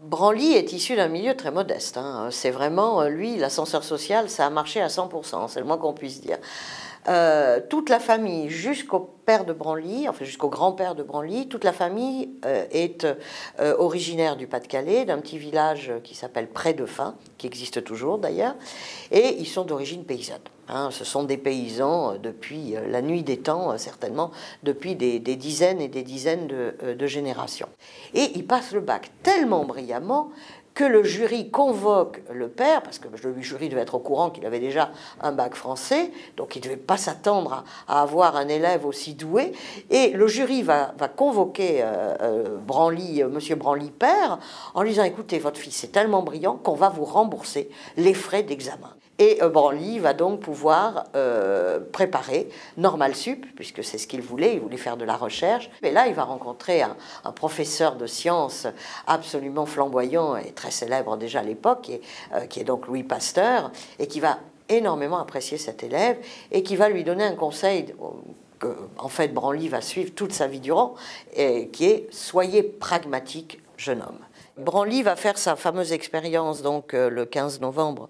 Branly est issu d'un milieu très modeste, hein. C'est vraiment, lui, l'ascenseur social, ça a marché à 100%, c'est le moins qu'on puisse dire. Toute la famille, jusqu'au père de Branly, enfin jusqu'au grand-père de Branly, toute la famille est originaire du Pas-de-Calais, d'un petit village qui s'appelle Près-de-Fin, qui existe toujours d'ailleurs, et ils sont d'origine paysanne. Hein. Ce sont des paysans depuis la nuit des temps, certainement, depuis des dizaines et des dizaines de générations. Et ils passent le bac tellement brillamment que le jury convoque le père, parce que le jury devait être au courant qu'il avait déjà un bac français, donc il ne devait pas s'attendre à avoir un élève aussi doué, et le jury va convoquer Branly, monsieur Branly père, en lui disant, écoutez, votre fils est tellement brillant qu'on va vous rembourser les frais d'examen. Et Branly va donc pouvoir préparer Normal Sup, puisque c'est ce qu'il voulait faire de la recherche. Mais là, il va rencontrer un professeur de sciences absolument flamboyant et très célèbre déjà à l'époque, qui est donc Louis Pasteur, et qui va énormément apprécier cet élève, et qui va lui donner un conseil que, en fait, Branly va suivre toute sa vie durant, et qui est « Soyez pragmatique, jeune homme ». Branly va faire sa fameuse expérience donc le 15 novembre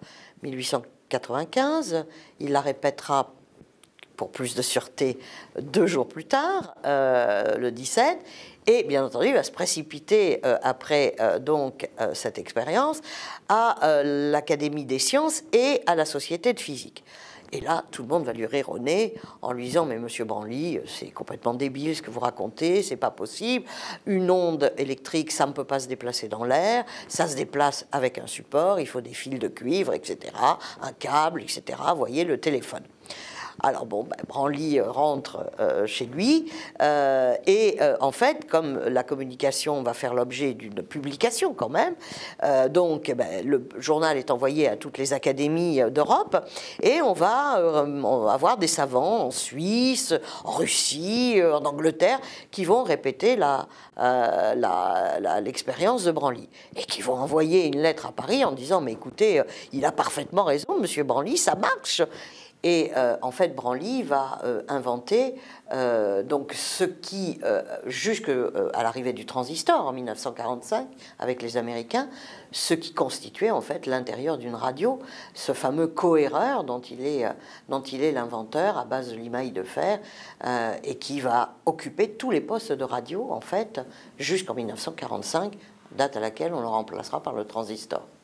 1895, il la répétera pour plus de sûreté 2 jours plus tard, le 17, et bien entendu il va se précipiter après cette expérience à l'Académie des sciences et à la Société de physique. Et là, tout le monde va lui rire au nez en lui disant « Mais monsieur Branly, c'est complètement débile ce que vous racontez, c'est pas possible. Une onde électrique, ça ne peut pas se déplacer dans l'air, ça se déplace avec un support, il faut des fils de cuivre, etc., un câble, etc. Vous voyez, le téléphone. » Alors bon, Branly rentre chez lui en fait, comme la communication va faire l'objet d'une publication quand même, le journal est envoyé à toutes les académies d'Europe et on va avoir des savants en Suisse, en Russie, en Angleterre qui vont répéter l'expérience de Branly et qui vont envoyer une lettre à Paris en disant « Mais écoutez, il a parfaitement raison, monsieur Branly, ça marche !» Et en fait, Branly va inventer donc ce qui, jusqu'à l'arrivée du transistor en 1945 avec les Américains, ce qui constituait en fait l'intérieur d'une radio, ce fameux cohéreur dont il est l'inventeur à base de limaille de fer et qui va occuper tous les postes de radio en fait jusqu'en 1945, date à laquelle on le remplacera par le transistor.